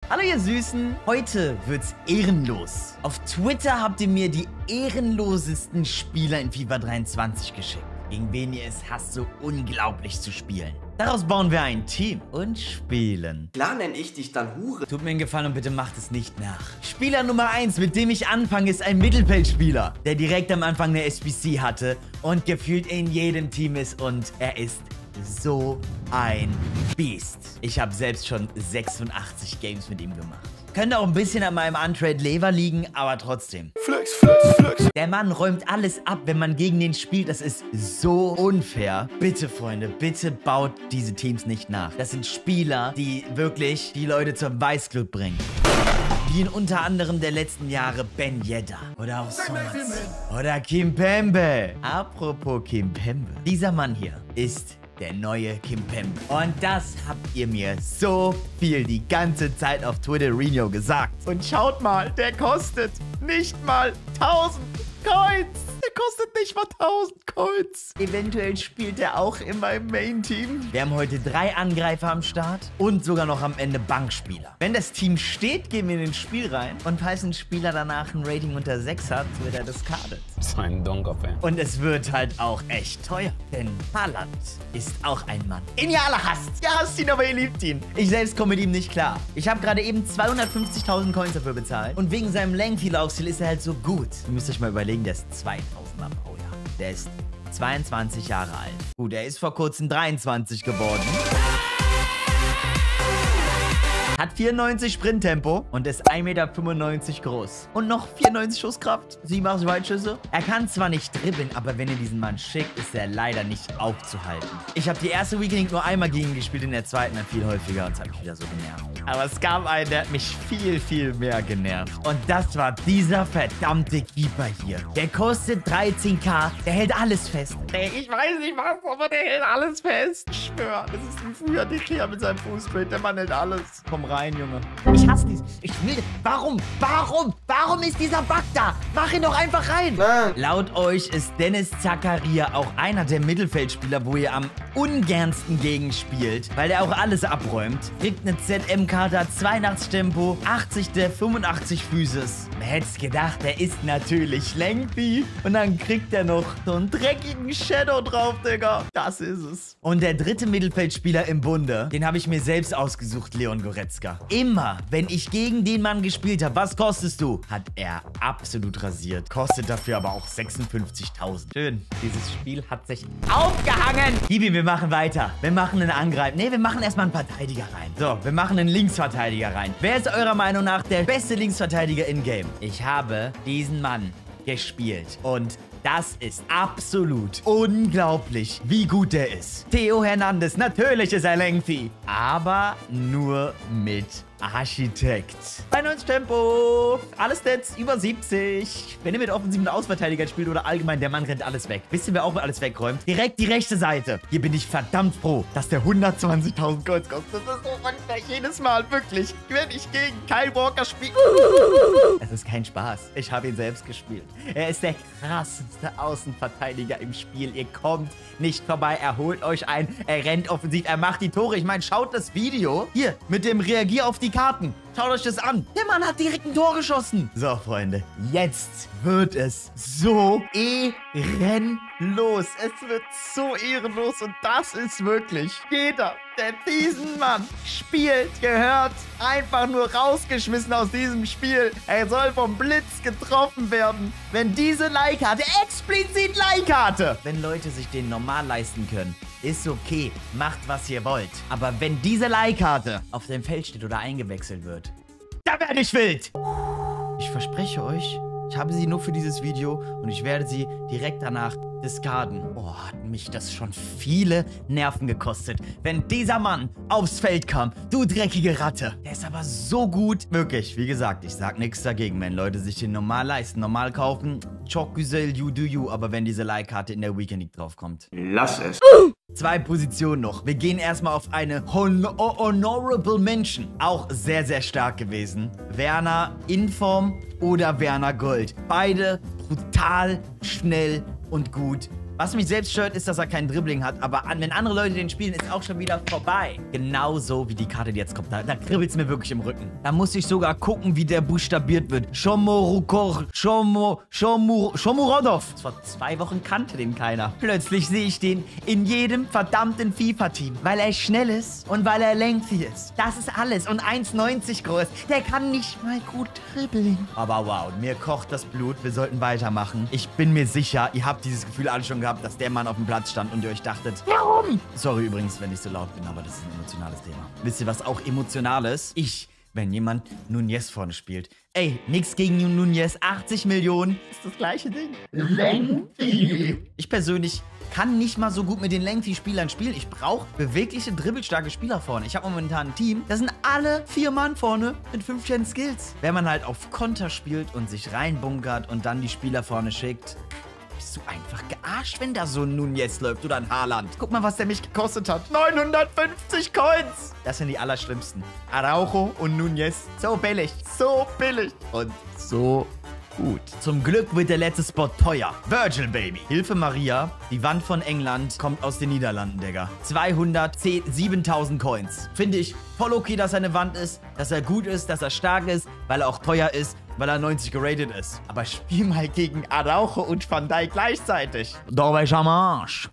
Hallo ihr Süßen, heute wird's ehrenlos. Auf Twitter habt ihr mir die ehrenlosesten Spieler in FIFA 23 geschickt. Gegen wen ihr es hasst, so unglaublich zu spielen. Daraus bauen wir ein Team und spielen. Klar nenne ich dich dann Hure. Tut mir einen Gefallen und bitte macht es nicht nach. Spieler Nummer 1, mit dem ich anfange, ist ein Mittelfeldspieler, der direkt am Anfang eine SBC hatte und gefühlt in jedem Team ist und er ist so ein Biest. Ich habe selbst schon 86 Games mit ihm gemacht. Könnte auch ein bisschen an meinem Untrade Lever liegen, aber trotzdem. Flex, flex, flex. Der Mann räumt alles ab, wenn man gegen den spielt. Das ist so unfair. Bitte, Freunde, bitte baut diese Teams nicht nach. Das sind Spieler, die wirklich die Leute zum Weißglut bringen. Wie in unter anderem der letzten Jahre Ben Yedder. Oder auch Sons. Oder Kimpembe. Apropos Kimpembe. Dieser Mann hier ist der neue Kimpembe. Und das habt ihr mir so viel die ganze Zeit auf Twitterino gesagt. Und schaut mal, der kostet nicht mal 1000 Coins. Der kostet nicht mal 1000 Coins. Eventuell spielt er auch in meinem Main-Team. Wir haben heute 3 Angreifer am Start und sogar noch am Ende Bankspieler. Wenn das Team steht, gehen wir in das Spiel rein. Und falls ein Spieler danach ein Rating unter 6 hat, wird er discarded. So ein Donker-Fan. Und es wird halt auch echt teuer. Denn Haaland ist auch ein Mann, den ihr alle hasst. Ihr hasst ihn, aber ihr liebt ihn. Ich selbst komme mit ihm nicht klar. Ich habe gerade eben 250.000 Coins dafür bezahlt. Und wegen seinem Lengthy-Laufstil ist er halt so gut. Ihr müsst euch mal überlegen, der ist 2000er Baujahr. Der ist 22 Jahre alt. Gut, er ist vor kurzem 23 geworden. Hat 94 Sprinttempo und ist 1,95 Meter groß. Und noch 94 Schusskraft, 87 Weitschüsse. Er kann zwar nicht dribbeln, aber wenn ihr diesen Mann schickt, ist er leider nicht aufzuhalten. Ich habe die erste Weekend nur einmal gegen ihn gespielt, in der zweiten dann viel häufiger und es hat mich wieder so genervt. Aber es gab einen, der hat mich viel, viel mehr genervt. Und das war dieser verdammte Keeper hier. Der kostet 13.000, der hält alles fest. Ich weiß nicht was, aber der hält alles fest. Ich schwöre, das ist ein früher Dicker mit seinem Fußbild. Der Mann hält alles. Komm rein, Junge. Ich hasse dies. Ich will... Warum? Warum ist dieser Bug da? Mach ihn doch einfach rein. Nein. Laut euch ist Dennis Zakaria auch einer der Mittelfeldspieler, wo ihr am ungernsten gegen spielt, weil er auch alles abräumt. Kriegt eine ZM-Karte, hat 82 Tempo, 80 der 85 Physis. Wer hätte es gedacht, der ist natürlich lengthy. Und dann kriegt er noch so einen dreckigen Shadow drauf, Digga. Das ist es. Und der dritte Mittelfeldspieler im Bunde, den habe ich mir selbst ausgesucht, Leon Goretzka. Immer, wenn ich gegen den Mann gespielt habe, was kostest du? Hat er absolut rasiert. Kostet dafür aber auch 56.000. Schön. Dieses Spiel hat sich aufgehangen. Gibi, wir machen weiter. Wir machen einen Angreifer. Ne, wir machen erstmal einen Verteidiger rein. So, wir machen einen Linksverteidiger rein. Wer ist eurer Meinung nach der beste Linksverteidiger in Game? Ich habe diesen Mann gespielt und das ist absolut unglaublich, wie gut der ist. Theo Hernandez, natürlich ist er lengthy, aber nur mit Architekt. 92 Tempo, alle Stats über 70. Wenn ihr mit offensiven Außenverteidigern spielt oder allgemein, der Mann rennt alles weg. Wisst ihr, wer auch alles wegräumt? Direkt die rechte Seite. Hier bin ich verdammt froh, dass der 120.000 Coins kostet. Das ist so manchmal jedes Mal, wirklich. Wenn ich gegen Kyle Walker spiele. Es ist kein Spaß. Ich habe ihn selbst gespielt. Er ist der krasseste Außenverteidiger im Spiel. Ihr kommt nicht vorbei. Er holt euch ein. Er rennt offensiv. Er macht die Tore. Ich meine, schaut das Video. Hier, mit dem Reagier auf die Karten. Schaut euch das an. Der Mann hat direkt ein Tor geschossen. So, Freunde. Jetzt wird es so ehrenlos. Es wird so ehrenlos. Und das ist wirklich jeder, der diesen Mann spielt, gehört einfach nur rausgeschmissen aus diesem Spiel. Er soll vom Blitz getroffen werden. Wenn diese Leihkarte, explizit Leihkarte, wenn Leute sich den normal leisten können, ist okay, macht was ihr wollt. Aber wenn diese Leihkarte auf dem Feld steht oder eingewechselt wird, da werde ich wild. Ich verspreche euch, ich habe sie nur für dieses Video und ich werde sie direkt danach discarden. Oh, hat mich das schon viele Nerven gekostet, wenn dieser Mann aufs Feld kam. Du dreckige Ratte. Der ist aber so gut. Wirklich, wie gesagt, ich sag nichts dagegen, wenn Leute sich den normal leisten, normal kaufen. Chokgüzel, you do you. Aber wenn diese Leihkarte in der Weekend League draufkommt. Lass es. 2 Positionen noch. Wir gehen erstmal auf eine Honorable Mention. Auch sehr, sehr stark gewesen. Werner Inform oder Werner Gold. Beide brutal schnell und gut. Was mich selbst stört, ist, dass er kein Dribbling hat. Aber wenn andere Leute den spielen, ist auch schon wieder vorbei. Genauso wie die Karte, die jetzt kommt. Da kribbelt es mir wirklich im Rücken. Da muss ich sogar gucken, wie der buchstabiert wird. Shomurodov. Vor 2 Wochen kannte den keiner. Plötzlich sehe ich den in jedem verdammten FIFA-Team. Weil er schnell ist und weil er lengthy ist. Das ist alles. Und 1,90 groß. Der kann nicht mal gut dribbeln. Aber wow, mir kocht das Blut. Wir sollten weitermachen. Ich bin mir sicher, ihr habt dieses Gefühl alle schon gehabt, dass der Mann auf dem Platz stand und ihr euch dachtet, warum? Sorry übrigens, wenn ich so laut bin, aber das ist ein emotionales Thema. Wisst ihr, was auch emotional ist? Wenn jemand Nunez vorne spielt. Ey, nix gegen Nunez. 80 Millionen. Ist das gleiche Ding. Lengthy. Ich persönlich kann nicht mal so gut mit den Lengthy-Spielern spielen. Ich brauche bewegliche, dribbelstarke Spieler vorne. Ich habe momentan ein Team, da sind alle 4 Mann vorne mit 15 Skills. Wenn man halt auf Konter spielt und sich reinbunkert und dann die Spieler vorne schickt, bist du einfach gearscht, wenn da so ein Nunez läuft oder ein Haaland. Guck mal, was der mich gekostet hat. 950 Coins. Das sind die allerschlimmsten. Araujo und Nunez. So billig. So billig. Und so gut. Zum Glück wird der letzte Spot teuer. Virgil, Baby. Hilfe Maria. Die Wand von England kommt aus den Niederlanden, Digga. 207.000 Coins. Finde ich voll okay, dass er eine Wand ist, dass er gut ist, dass er stark ist, weil er auch teuer ist, weil er 90 geratet ist. Aber spiel mal gegen Araujo und Van Dijk gleichzeitig. Da war ich am Arsch.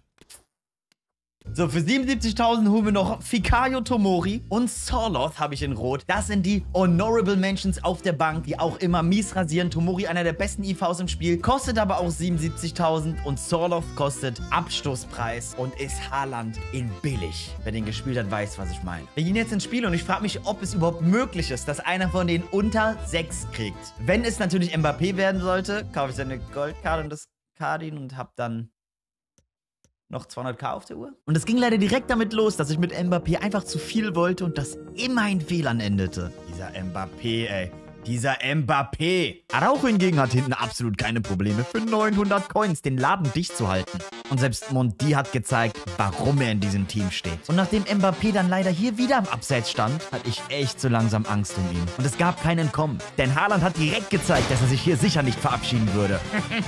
So, für 77.000 holen wir noch Fikayo Tomori und Sorloth habe ich in Rot. Das sind die Honorable Mentions auf der Bank, die auch immer mies rasieren. Tomori, einer der besten IVs im Spiel, kostet aber auch 77.000 und Sorloth kostet Abstoßpreis und ist Haaland in billig. Wer den gespielt hat, weiß, was ich meine. Wir gehen jetzt ins Spiel und ich frage mich, ob es überhaupt möglich ist, dass einer von denen unter 6 kriegt. Wenn es natürlich Mbappé werden sollte, kaufe ich seine Goldkarte und das Cardin und habe dann noch 200.000 auf der Uhr. Und es ging leider direkt damit los, dass ich mit Mbappé einfach zu viel wollte und das immer in Fehlern endete. Dieser Mbappé, ey. Dieser Mbappé. Araujo hingegen hat hinten absolut keine Probleme, für 900 Coins den Laden dicht zu halten. Und selbst Mondi hat gezeigt, warum er in diesem Team steht. Und nachdem Mbappé dann leider hier wieder am Abseits stand, hatte ich echt so langsam Angst um ihn. Und es gab kein Entkommen. Denn Haaland hat direkt gezeigt, dass er sich hier sicher nicht verabschieden würde.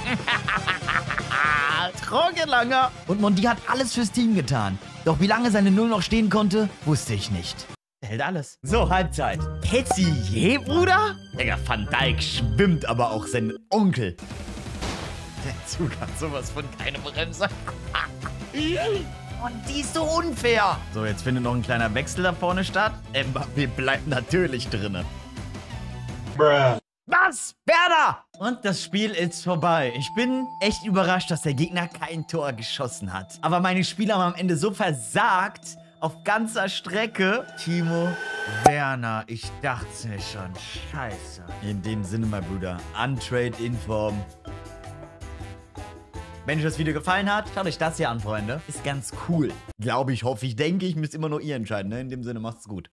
Trogelanger. Und Mondi hat alles fürs Team getan. Doch wie lange seine Null noch stehen konnte, wusste ich nicht. Er hält alles. So, Halbzeit. Petty, Bruder? Digga, Van Dijk schwimmt aber auch sein Onkel. Der Zug hat sowas von keine Bremse. Und die ist so unfair. So, jetzt findet noch ein kleiner Wechsel da vorne statt. Mbappé bleibt natürlich drinne. Bruh. Was? Werder! Und das Spiel ist vorbei. Ich bin echt überrascht, dass der Gegner kein Tor geschossen hat. Aber meine Spieler haben am Ende so versagt, auf ganzer Strecke. Timo Werner, ich dachte mir schon, scheiße. In dem Sinne, mein Bruder, Untrade Inform. Wenn euch das Video gefallen hat, schaut euch das hier an, Freunde. Ist ganz cool. Glaube ich, hoffe ich, denke ich, müsst immer nur ihr entscheiden, ne? In dem Sinne, macht's gut.